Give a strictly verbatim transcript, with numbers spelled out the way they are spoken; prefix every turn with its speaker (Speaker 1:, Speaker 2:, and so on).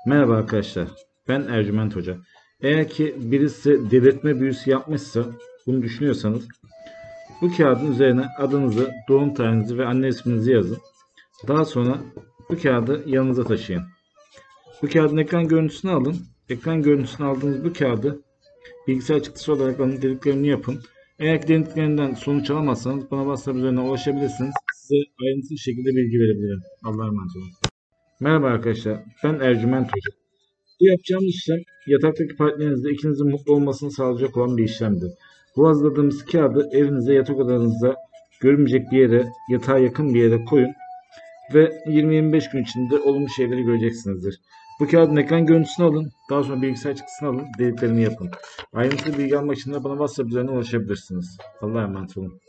Speaker 1: Merhaba arkadaşlar, ben Ercüment Hoca. Eğer ki birisi delirtme büyüsü yapmışsa, bunu düşünüyorsanız, bu kağıdın üzerine adınızı, doğum tarihinizi ve anne isminizi yazın. Daha sonra bu kağıdı yanınıza taşıyın. Bu kağıdın ekran görüntüsünü alın. Ekran görüntüsünü aldığınız bu kağıdı bilgisayar çıktısı olarak alın, dediklerini yapın. Eğer ki dediklerinden sonuç alamazsanız bana WhatsApp üzerinden ulaşabilirsiniz. Size ayrıntılı şekilde bilgi verebilirim. Allah'a emanet olun. Merhaba arkadaşlar, ben Ercüment Hoca. Bu yapacağımız işlem yataktaki partnerinizle ikinizin mutlu olmasını sağlayacak olan bir işlemdir. Bu hazırladığımız kağıdı evinize, yatak odanızda görünmeyecek bir yere, yatağa yakın bir yere koyun ve yirmi yirmi beş gün içinde olumlu şeyleri göreceksinizdir. Bu kağıdın ekran görüntüsünü alın, daha sonra bilgisayar çıktısını alın, dediklerini yapın. Ayrıntılı bilgi almak için de bana WhatsApp üzerinden ulaşabilirsiniz. Allah'a emanet olun.